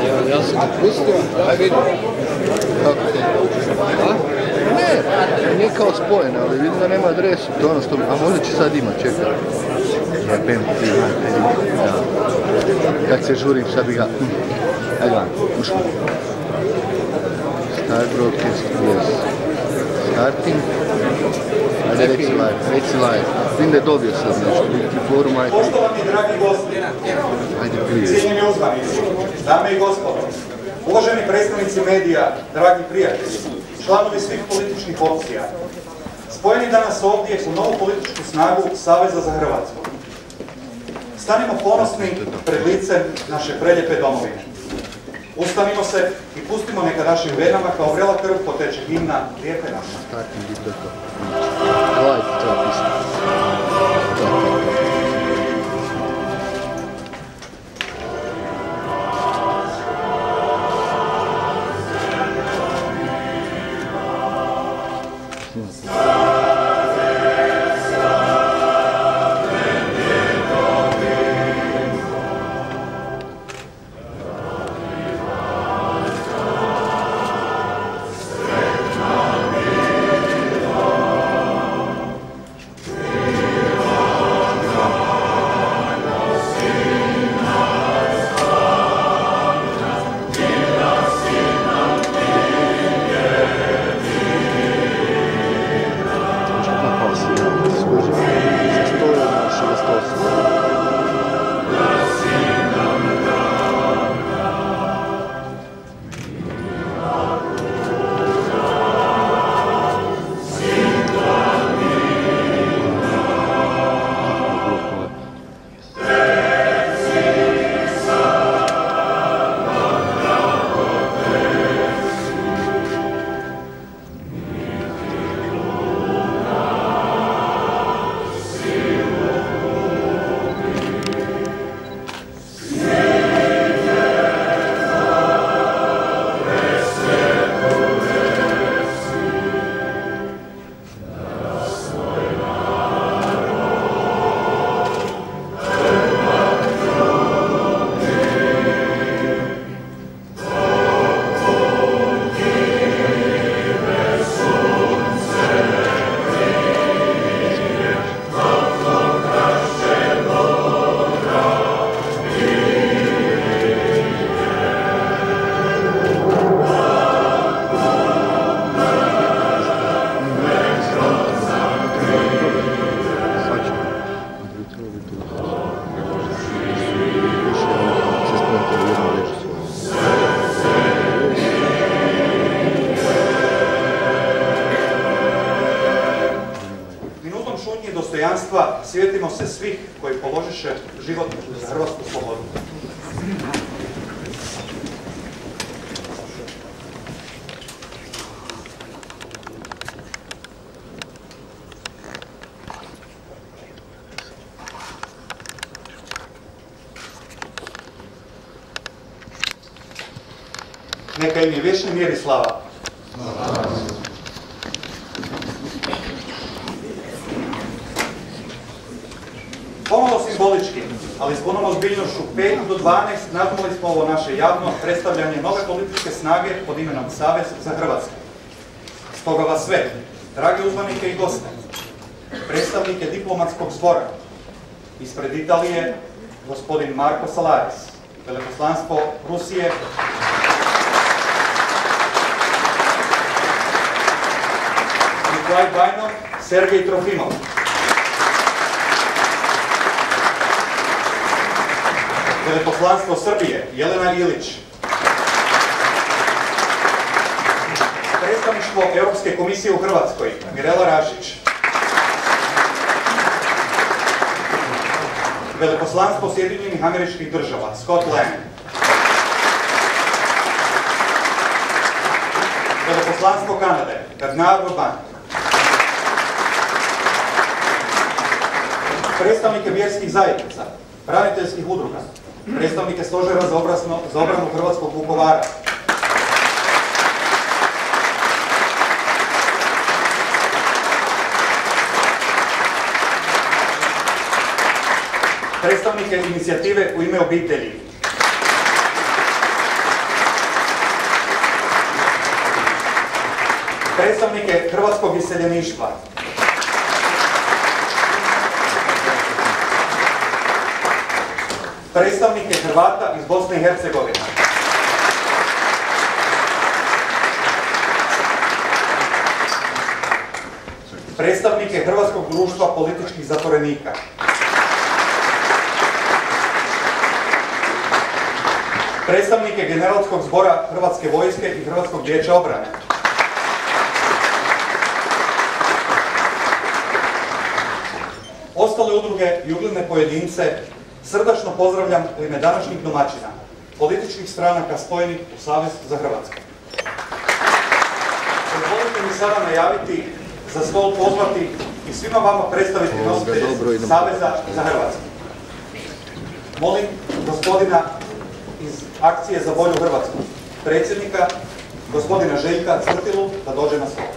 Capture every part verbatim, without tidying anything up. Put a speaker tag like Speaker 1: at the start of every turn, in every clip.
Speaker 1: Ja sam ga pustio, aj vidim. Kako to? A? Ne, nije kao spojeno, ali vidim da nema adresu. To je ono što... A možda će sad ima, čekaj. Jebem ti, da. Kad se žurim, sad bi ga... Ajde vam, ušmo. Start broadcast, yes. Starting. Ajde, reci live, reci live. Vidim da je dobio sad nešto. Forum, ajde.
Speaker 2: Poštovani dragi gosti,
Speaker 1: Ajde, prije.
Speaker 2: cijenjeni uzvanici, dame i gospodo, uvaženi predstavnici medija, dragi prijatelji, članovi svih političkih opcija, spojeni danas ovdje u novu političku snagu Saveza za Hrvatsku. Stanimo ponosni pred licem naše preljepe domovine. Ustanimo se i pustimo neka našim venama kao vrela krv poteče himna lijepe naše.
Speaker 1: Starting i to je to. Gledajte, treba pisati.
Speaker 2: Sjetimo se svih koji položiše život za hrvatsku slobodu. Neka im je vječni mir i slava. Pomalo simbolički, ali s punom ozbiljnošću pet do dvanaest nadmuli smo ovo naše javno predstavljanje nove političke snage pod imenom Savez za Hrvatsku. Stoga vas sve, dragi uzvanike i goste, predstavnike diplomatskog zbora, ispred Italije, gospodin Marko Salaris, veleposlanstvo Rusije, Nikolaj Bajnov, Sergej Trofimov, veleposlanstvo Srbije, Jelena Ilić, predstavništvo Europske komisije u Hrvatskoj, Mirela Rašić, veleposlanstvo Sjedinjenih Američkih Država, Scott Lang, veleposlanstvo Kanade, Bernard Urban, predstavnike vjerskih zajednica, braniteljskih udruga, predstavnike Stožera za, obrazno, za obranu Hrvatskog Vukovara, predstavnike inicijative U ime obitelji, predstavnike hrvatskog iseljeništva, predstavnike Hrvata iz Bosne i Hercegovine, predstavnike Hrvatskog društva političkih zatvorenika, predstavnike Generalskog zbora Hrvatske vojske i Hrvatskog vijeća obrane, ostale udruge i ugledne pojedince srdačno pozdravljam u ime današnjih domaćina, političkih stranaka spojenih u Savez za Hrvatsku. Dozvolite mi sada najaviti, za stol pozvati i svima vama predstaviti nositelje Saveza za Hrvatsku. Molim gospodina iz Akcije za bolju Hrvatsku, predsjednika, gospodina Željka Crtilu, da dođe na stol.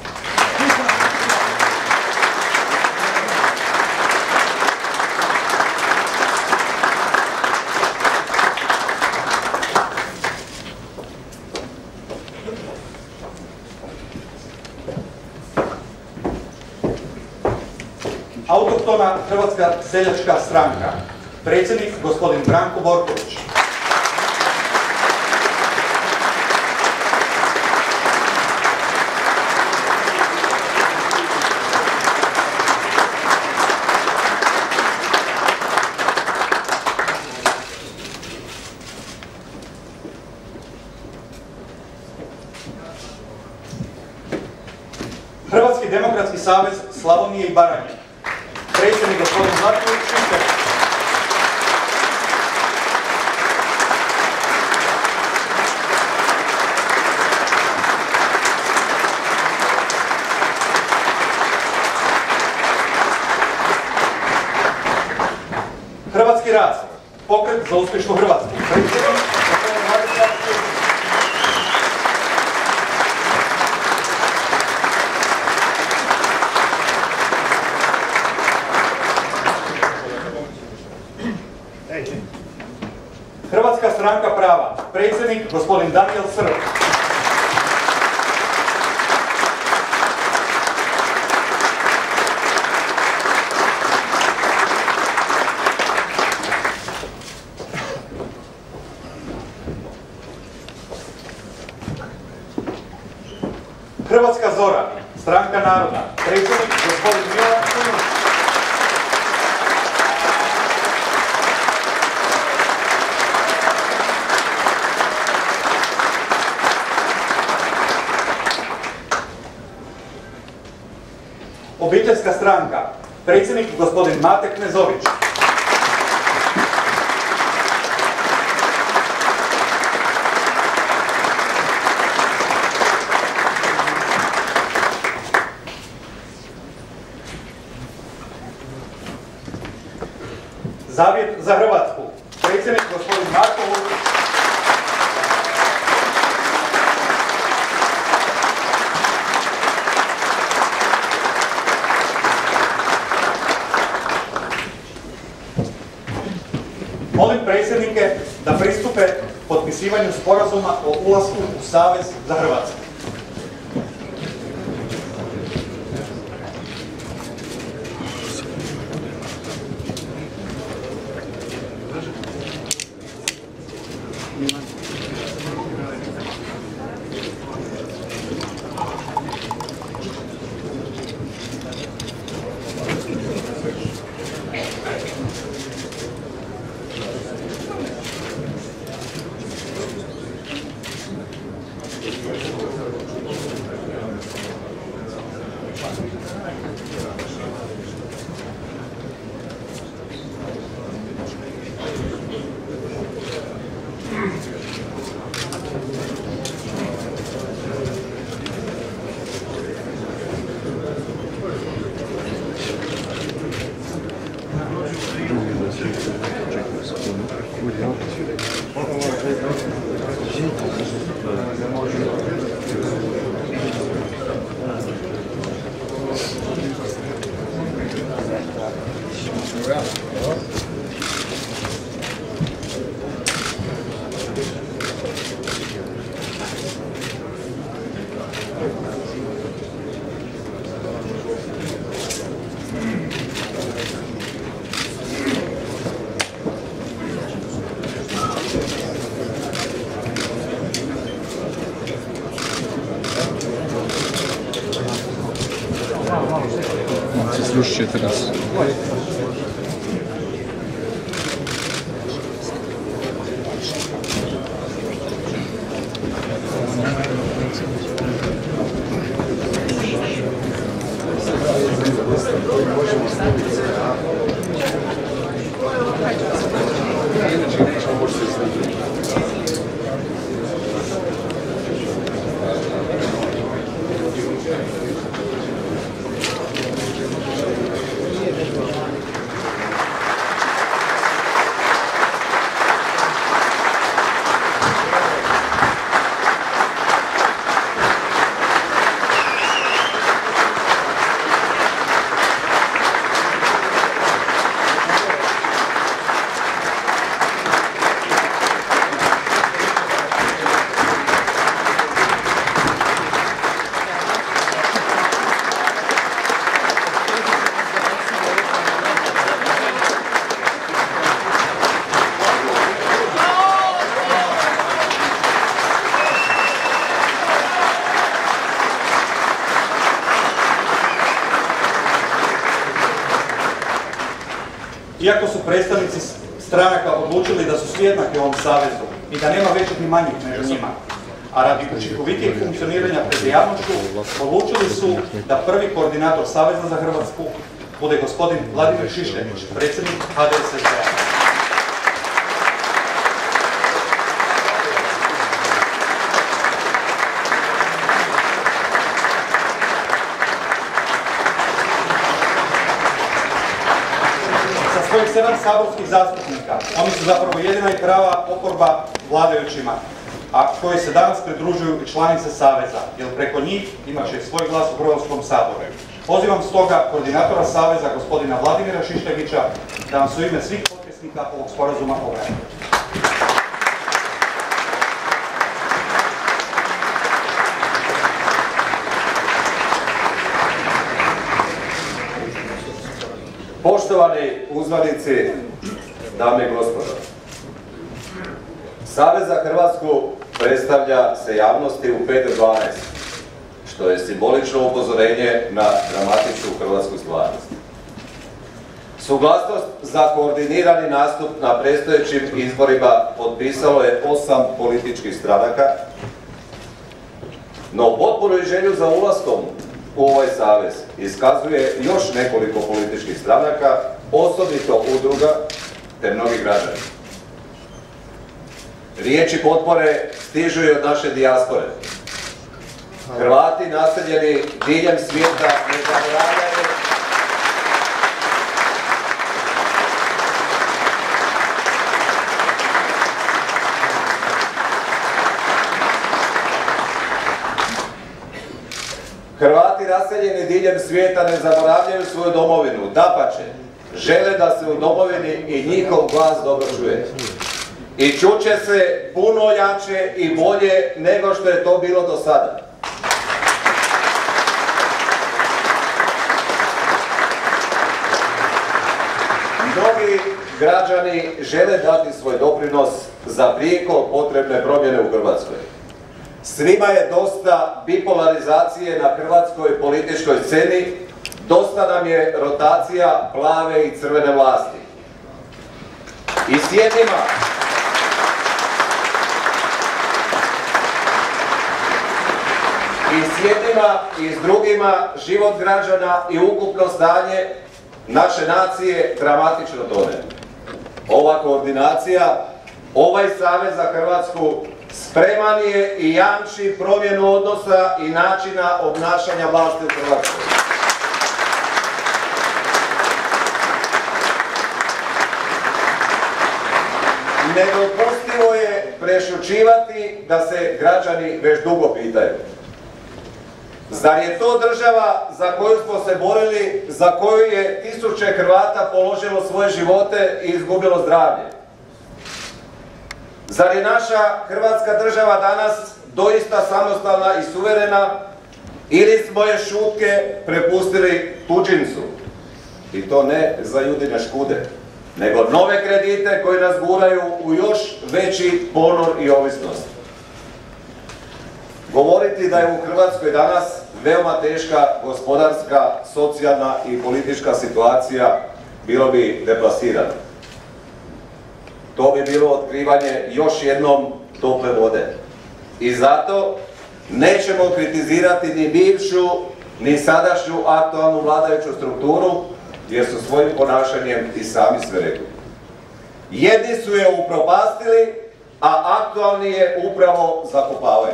Speaker 2: Autohtona Hrvatska seljačka stranka, predsjednik gospodin Branko Borković. Hrvatski demokratski savez Slavonije i Baranje, predsjednik gospodin Zlatko Šišker. Hrvatski rast, pokret za uspješnu Hrvatsku, predsjednik gospodin Vladislav Šešelj. Hrvatska stranka prava, predsjednik gospodin Danijel Srb. Hrvatska zora, stranka naroda, predsjednik gospodin Milan Kunović. Obiteljska stranka, predsjednik gospodin Mate Knezović. Zavjet za Hrvatsku, predsjednik gospodin Marko Lukić. Molim predsjednike da pristupe potpisivanju sporazuma o ulasku u Savez za Hrvatsku.
Speaker 1: srušit ćete nas.
Speaker 2: Iako su predstavnici stranaka odlučili da su svi jednaki u ovom savezu i da nema većih ni manjih među njima, a radi učinkovitijeg funkcioniranja pred javnošću, odlučili su da prvi koordinator Saveza za Hrvatsku bude gospodin Vladimir Šišljagić, predsjednik H D S S B-a. Svojih sedam saborskih zastupnika, oni su zapravo jedina i prava oporba vladajućima, a koji se danas pridružuju i članice Saveza, jer preko njih imat će svoj glas u Hrvatskom saboru. Pozivam stoga koordinatora Saveza, gospodina Vladimira Šišljagića, da vam su ime svih potpisnika ovog sporazuma obrani.
Speaker 3: Poštovani uzvanici, dame i gospodo, Savez za Hrvatsku predstavlja se javnosti u pet do dvanaest, što je simbolično upozorenje na dramatičnu hrvatsku stvarnost. Suglasnost za koordinirani nastup na predstojećim izborima potpisalo je osam političkih stranaka, no potpunu želju za ulaskom u ovaj savez iskazuje još nekoliko političkih stranaka, osobito udruga te mnogi građani. Riječi potpore stižu i od naše dijaspore. Hrvati naseljeni diljem svijeta ne zaboravljaju Hrvati raseljeni diljem svijeta ne zaboravljaju svoju domovinu, dapače, žele da se u domovini i njihov glas dobro čuje. I čuće se puno jače i bolje nego što je to bilo do sada. Mnogi građani žele dati svoj doprinos za prijeko potrebne promjene u Hrvatskoj. Svima je dosta bipolarizacije na hrvatskoj političkoj sceni, dosta nam je rotacija plave i crvene vlasti. I s jednima, i s jednima i s drugima život građana i ukupno stanje naše nacije dramatično tone. Ova koordinacija, ovaj Savez za Hrvatsku spreman je i jamči promjenu odnosa i načina obnašanja vlasti u Hrvatskoj. Nedopustivo je prešućivati da se građani već dugo pitaju. Zar je to država za koju smo se borili, za koju je tisuće Hrvata položilo svoje živote i izgubilo zdravlje? Zar je naša Hrvatska država danas doista samostalna i suverena ili smo je šutke prepustili tuđincu? I to ne za Judine škude, nego nove kredite koji nas guraju u još veći ponor i ovisnost. Govoriti da je u Hrvatskoj danas veoma teška gospodarska, socijalna i politička situacija, bilo bi deplasirano. To bi bilo otkrivanje još jednom tople vode. I zato nećemo kritizirati ni bivšu, ni sadašnju aktualnu vladajuću strukturu, jer su svojim ponašanjem i sami sve rekli. Jedni su je upropastili, a aktualni je upravo zakopavaju.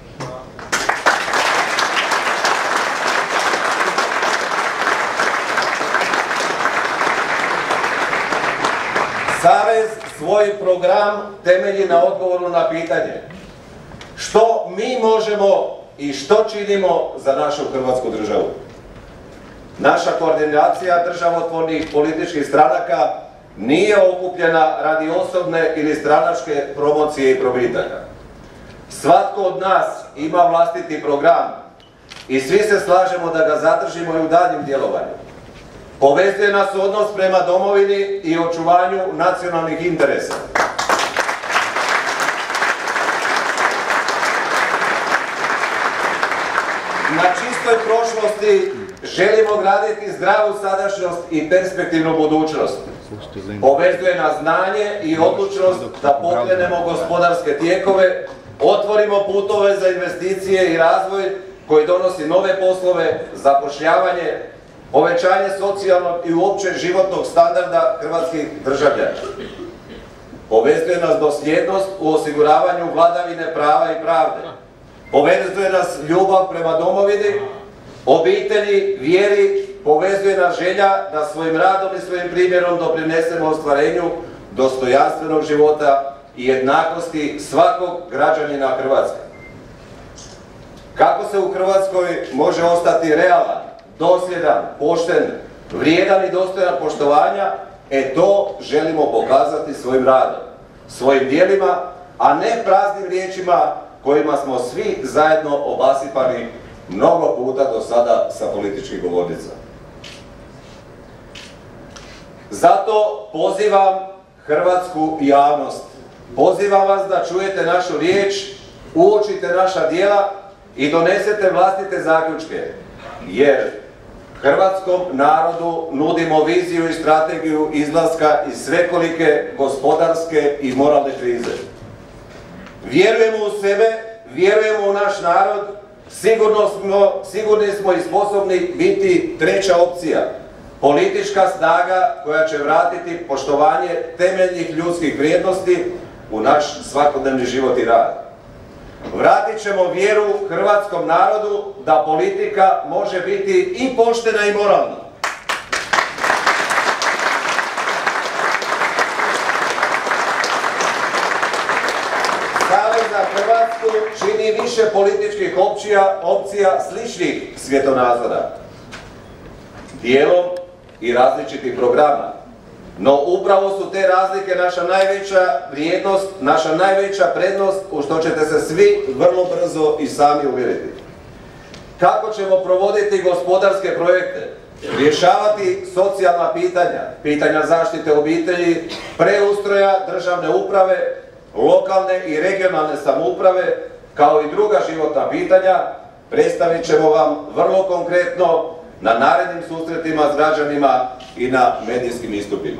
Speaker 3: Savez svoj program temelji na odgovoru na pitanje što mi možemo i što činimo za našu Hrvatsku državu. Naša koordinacija državotvornih političkih stranaka nije okupljena radi osobne ili stranačke promocije i probitaka. Svatko od nas ima vlastiti program i svi se slažemo da ga zadržimo i u daljnjem djelovanju. Povezuje nas odnos prema domovini i očuvanju nacionalnih interesa. Na čistoj prošlosti želimo graditi zdravu sadašnjost i perspektivnu budućnost. Povezuje nas znanje i odlučnost da pokrenemo gospodarske tijekove, otvorimo putove za investicije i razvoj koji donosi nove poslove, zapošljavanje, povećanje socijalnog i uopće životnog standarda hrvatskih državljana. Povezuje nas dosljednost u osiguravanju vladavine prava i pravde. Povezuje nas ljubav prema domovini, obitelji, vjeri, povezuje nas želja da svojim radom i svojim primjerom doprinesemo ostvarenju dostojanstvenog života i jednakosti svakog građanina Hrvatske. Kako se u Hrvatskoj može ostati realan, dosljedan, pošten, vrijedan i dostojan poštovanja, e to želimo pokazati svojim radom, svojim djelima, a ne praznim riječima kojima smo svi zajedno obasipani mnogo puta do sada sa političkih govornica. Zato pozivam hrvatsku javnost, pozivam vas da čujete našu riječ, uočite naša djela i donesete vlastite zaključke, jer hrvatskom narodu nudimo viziju i strategiju izlaska iz svekolike gospodarske i moralne krize. Vjerujemo u sebe, vjerujemo u naš narod, sigurno smo, sigurni smo i sposobni biti treća opcija, politička snaga koja će vratiti poštovanje temeljnih ljudskih vrijednosti u naš svakodnevni život i rad. Vratit ćemo vjeru hrvatskom narodu da politika može biti i poštena i moralna. Savez za Hrvatsku čini više političkih opcija, opcija sličnih svjetonazora, dijelom i različitih programa. No upravo su te razlike naša najveća vrijednost, naša najveća prednost u što ćete se svi vrlo brzo i sami uvjeriti. Kako ćemo provoditi gospodarske projekte, rješavati socijalna pitanja, pitanja zaštite obitelji, preustroja državne uprave, lokalne i regionalne samouprave, kao i druga životna pitanja, predstavit ćemo vam vrlo konkretno na narednim susretima s građanima i na medijskim istupima.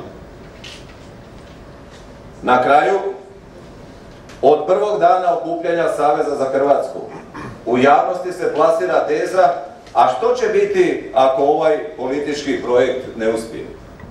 Speaker 3: Na kraju, od prvog dana okupljanja Saveza za Hrvatsku, u javnosti se plasira teza, a što će biti ako ovaj politički projekt ne uspije?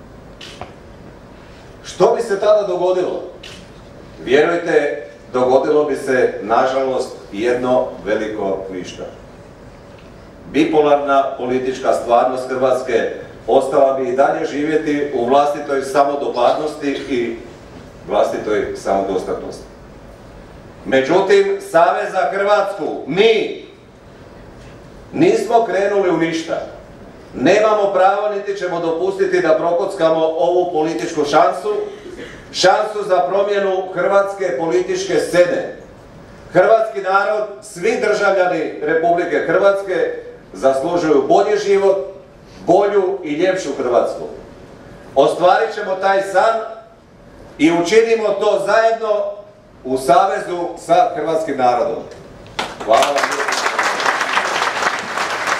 Speaker 3: Što bi se tada dogodilo? Vjerujte, dogodilo bi se, nažalost, jedno veliko ništa. Bipolarna politička stvarnost Hrvatske ostala bi i dalje živjeti u vlastitoj samodopadnosti i vlastitoj samodostatnosti. Međutim, Savez za Hrvatsku, mi nismo krenuli u ništa. Nemamo pravo niti ćemo dopustiti da prokockamo ovu političku šansu, šansu za promjenu hrvatske političke scene. Hrvatski narod, svi državljani Republike Hrvatske zaslužuju bolji život, bolju i ljepšu Hrvatsku. Ostvarit ćemo taj san i učinimo to zajedno u savezu sa hrvatskim narodom. Hvala vam.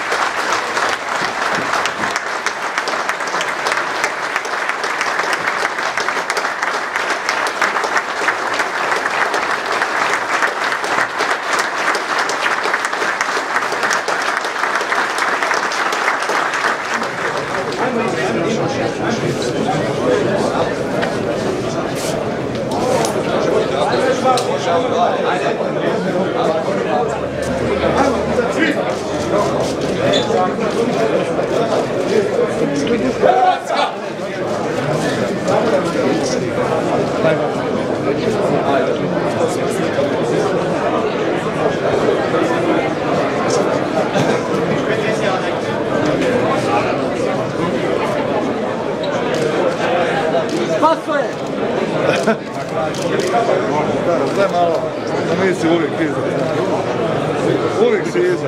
Speaker 1: uvijek iza. Uvijek si iza.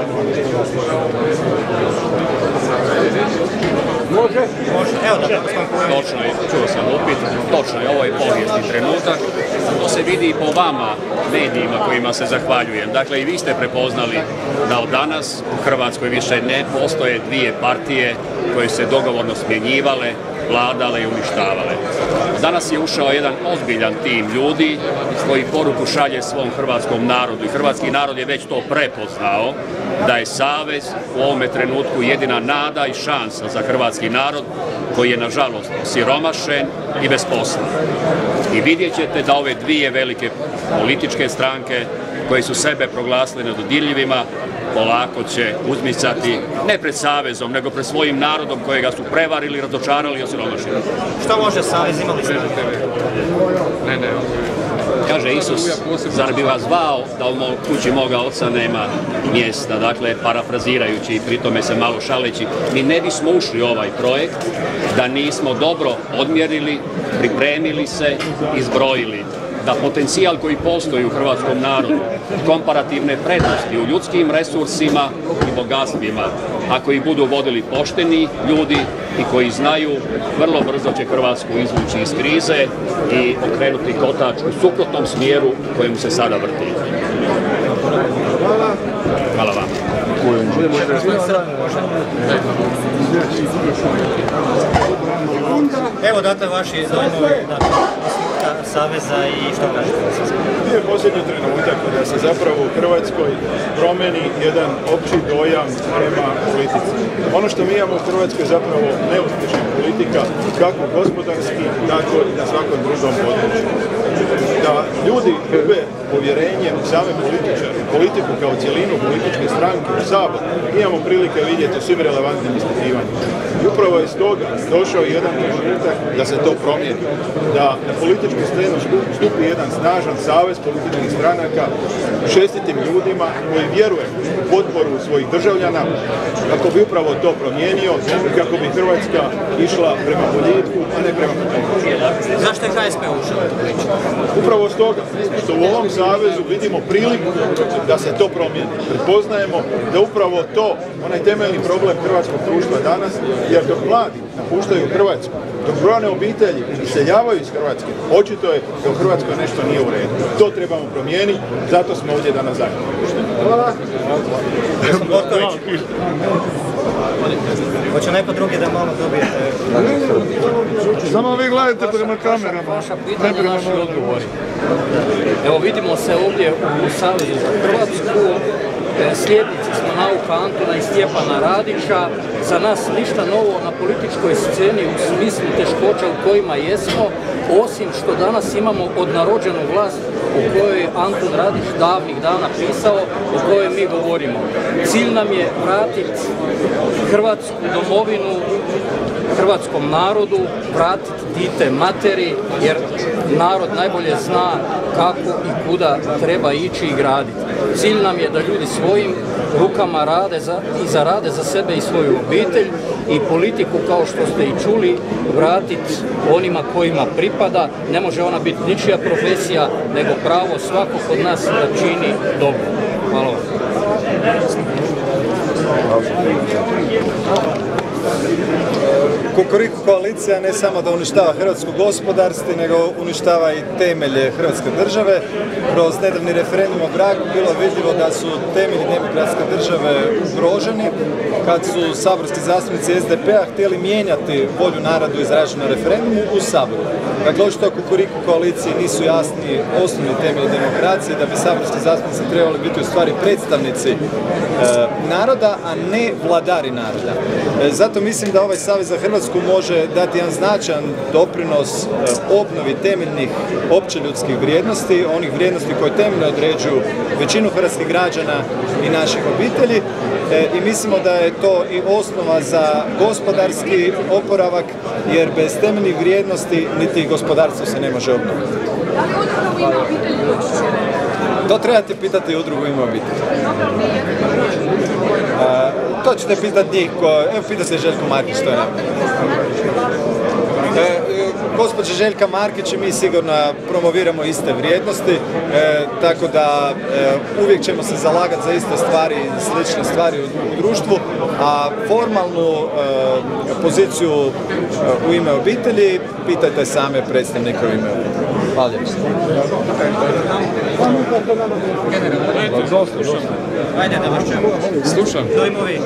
Speaker 1: Može?
Speaker 4: Može. Evo da točno je, čuo sam upit, točno je, ovo je povijesni trenutak. To se vidi i po vama, medijima kojima se zahvaljujem. Dakle, i vi ste prepoznali da od danas u Hrvatskoj više ne postoje dvije partije koje se dogovorno smjenjivale, vladale i uništavale. Danas je ušao jedan ozbiljan tim ljudi koji poruku šalje svom hrvatskom narodu i hrvatski narod je već to prepoznao da je savez u ovome trenutku jedina nada i šansa za hrvatski narod koji je nažalost siromašen i bez posla. I vidjet ćete da ove dvije velike političke stranke koje su sebe proglasile nedodirljivima polako će uzmicati ne pred savezom, nego pred svojim narodom kojega su prevarili, razočarali i osiromašili.
Speaker 5: Što može savez, imali ste?
Speaker 4: Ne, ne. Kaže Isus, zar bi vas zvao da u kući moga oca nema mjesta? Dakle, parafrazirajući i pri tome se malo šaleći, mi ne bismo ušli u ovaj projekt da nismo dobro odmjerili, pripremili se i zbrojili da potencijal koji postoji u hrvatskom narodu, komparativne prednosti u ljudskim resursima i bogatstvima, ako ih budu vodili pošteni ljudi i koji znaju, vrlo brzo će Hrvatsku izvući iz krize i okrenuti kotač u suprotnom smjeru u kojem se sada vrti. Hvala vam.
Speaker 5: Evo, date vaši dojmovi saveza i što kažete?
Speaker 6: Nije posljednji trenutak da se zapravo u Hrvatskoj promeni jedan opći dojam prema politici. Ono što mi imamo u Hrvatskoj je zapravo neuspješna politika, kako gospodarski, tako i na svakom drugom području. Da ljudi gube povjerenje u same političare, politiku kao cijelinu, političke stranke, u Sabor, imamo prilike vidjeti u svim relevantnim ispitivanjima. I upravo iz toga došao je jedan trenutak da se to promijeni, da na političku scenu stupi jedan snažan savez političkih stranaka, šestitim ljudima koji vjeruju u potporu svojih državljana, kako bi upravo to promijenio i kako bi Hrvatska išla prema boljitku, a ne prema potporu.
Speaker 5: Zašto je H S P ušao?
Speaker 6: Upravo s toga što u ovom savezu vidimo priliku da se to promijeni. Prepoznajemo da upravo to, onaj temeljni problem hrvatskog društva danas, jer dok mladi napuštaju Hrvatsku, dok brojne obitelji iseljavaju iz Hrvatske, očito je da u Hrvatskoj nešto nije u redu. To trebamo promijeniti, zato smo ovdje danas zajedno. Hvala.
Speaker 5: Hoće neko drugi da malo dobijete?
Speaker 1: Samo vi gledajte prema kamerama.
Speaker 7: Vaša pitanja, naši odgovori. Evo vidimo se ovdje u Savezu za Hrvatsku. Slijednici smo nauka Antuna i Stjepana Radića. Za nas ništa novo na političkoj sceni u smislu teškoća u kojima jesmo, osim što danas imamo odnarođenu vlast o kojoj je Antun Radić davnih dana pisao, o kojoj mi govorimo. Cilj nam je vratiti Hrvatsku domovinu hrvatskom narodu, vratiti dite materi, jer narod najbolje zna kako i kuda treba ići i graditi. Cilj nam je da ljudi svojim rukama rade za, i zarade za sebe i svoju obitelj i politiku, kao što ste i čuli, vratiti onima kojima pripada. Ne može ona biti ničija profesija, nego pravo svakog od nas da čini dobro. Hvala vam.
Speaker 8: Kukuriku koalicija ne samo da uništava hrvatsko gospodarstvo, nego uništava i temelje Hrvatske države. Kroz nedavni referendum o braku bilo vidljivo da su temelji demokratske države ugroženi, kad su saborski zastupnici S D P-a htjeli mijenjati volju narodu izraženu na referendumu u Saboru. Dakle, očito Kukuriku koaliciji nisu jasni osnovni temelji demokracije, da bi saborski zastupnici trebali biti u stvari predstavnici e, naroda, a ne vladari naroda. E, zato mislim da ovaj Savez za Hrvatsku može dati jedan značajan doprinos e, obnovi temeljnih općeljudskih vrijednosti, onih vrijednosti koje temeljno određuju većinu hrvatskih građana i naših obitelji. E, I mislimo da je to i osnova za gospodarski oporavak, jer bez temeljnih vrijednosti niti gospodarstvo se ne može obnoviti.
Speaker 9: Da li udruga Ima obitelji doći će?
Speaker 8: To trebate pitati udrugu Ima obitelji. A, to ćete pitati njih, ko, evo pita se Željko Markić, to je nam. gospođa Željka Markić i mi sigurno promoviramo iste vrijednosti, e, tako da e, uvijek ćemo se zalagati za iste stvari i slične stvari u, u društvu, a formalnu e, poziciju e, u ime obitelji pitajte same predstavnike u ime obitelji. Hvala lijepo.
Speaker 5: Ajde da vas čujemo.
Speaker 10: Slušam.
Speaker 5: Dojmovi.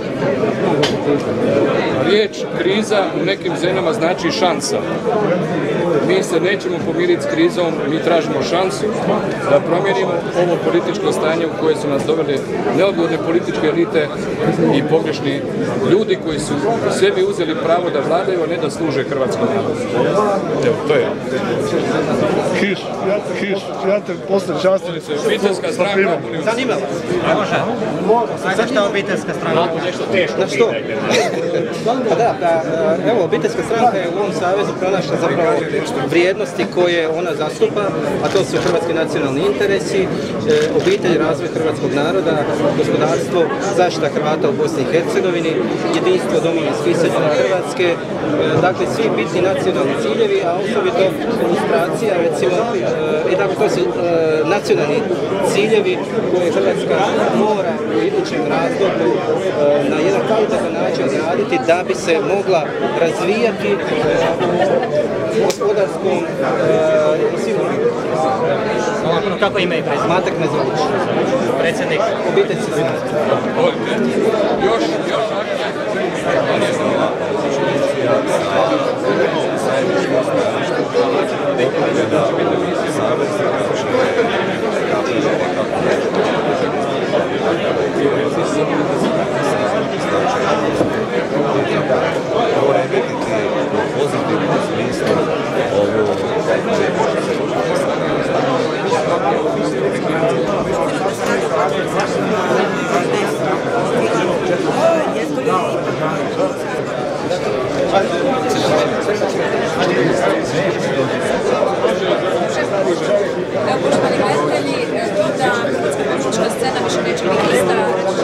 Speaker 10: Riječ kriza u nekim zemljama znači šansa. Mi se nećemo pomiriti s krizom, mi tražimo šansu da promijenimo ovo političko stanje u koje su nas doveli neodgovorne političke elite i pogrešni ljudi koji su sebi uzeli pravo da vladaju, a ne da služe hrvatskom narodu. Evo, to je.
Speaker 6: Kiš, ja te, Kiš, ja te posle častim.
Speaker 10: Obiteljska stranka.
Speaker 5: Zanima vas. Ne može. Sada šta obiteljska stranka?
Speaker 4: Nešto teško.
Speaker 5: Na što? Pa da, da, evo, obiteljska stranka je u ovom savezu pronašla zapravo vrijednosti koje ona zastupa, a to su hrvatski nacionalni interesi, obitelj, razvoj hrvatskog naroda, gospodarstvo, zaštita Hrvata u Bosni i Hercegovini, jedinstvo domovinske iseljene Hrvatske, dakle svi bitni nacionalni ciljevi, a osobito ilustracija, recimo, i dakle to su nacionalni ciljevi koje Hrvatska mora u idućem razdoblju na jedan kvalitetan način raditi da bi se mogla razvijati u gospodarskom i svim drugim. Kako ime i prezime? Matek Mezović. Predsjednik obiteljske stranke.
Speaker 10: Još, još.
Speaker 9: Evo, poštovani gledatelji, to da hrvatska politička scena više neće biti ista,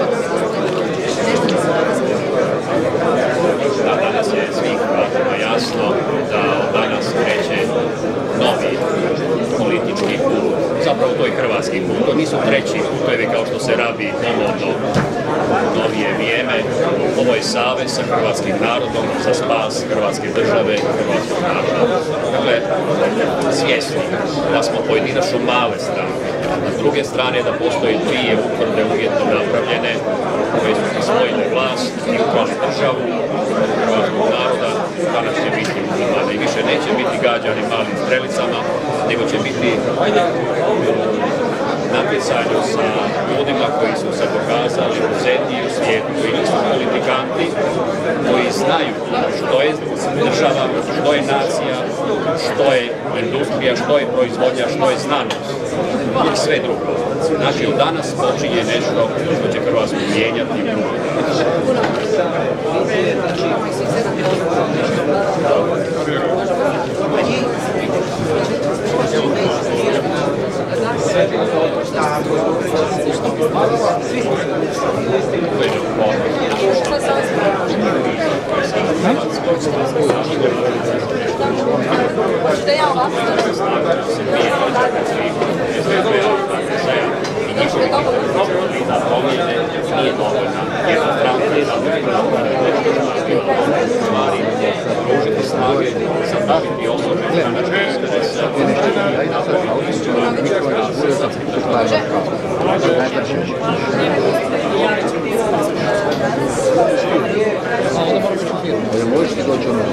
Speaker 4: da danas je svih Hrvatima jasno da od danas kreće novi politički put, zapravo to je hrvatski put, to nisu treći putevi kao što se rabi ponovno novije vrijeme. Ovo je savez sa hrvatskim narodom za spas hrvatske države i hrvatskog naroda. Dakle, svjesni da smo pojedinačno male stranke, a s druge strane da postoje dvije utvrde uvjetno napravljene koje su osvojile vlast i ukrali državu hrvatskog naroda, danas će biti muslimana i više neće biti gađani malim strelicama, nego će biti natjecanju sa ljudima koji su se pokazali u zemlji i u svijetu, koji nisu politikanti, koji znaju što je država, što je nacija, što je industrija, što je proizvodnja, što je znanost i sve drugo. Znači, od danas počinje nešto što će Hrvatsku mijenjati.
Speaker 9: Možete ja ovako?
Speaker 4: I njihove da promjene nije dovoljna. Jedna stranka je da stvari pružiti snage, sastaviti osobe stranačke interese,
Speaker 1: možete doći ono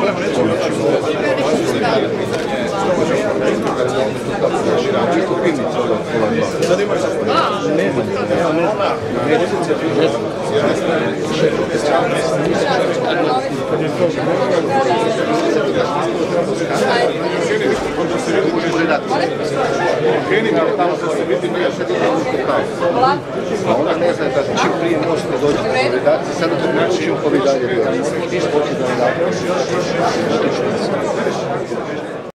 Speaker 1: a ona ne zna da čim prije možete doći do redakcije, sada to naučimo koji dalje.